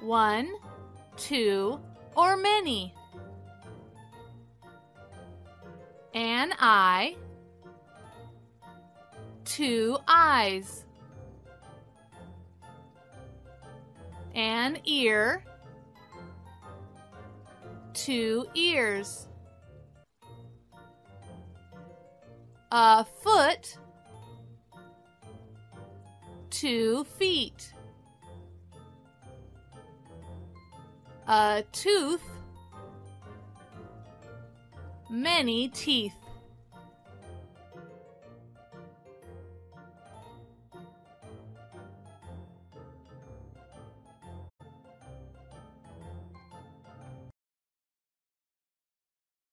One, two, or many. An eye, two eyes. An ear, two ears. A foot, two feet. A tooth, many teeth.